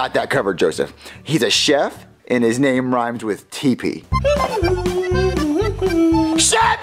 Got that covered, Joseph. He's a chef, and his name rhymes with TP. Chef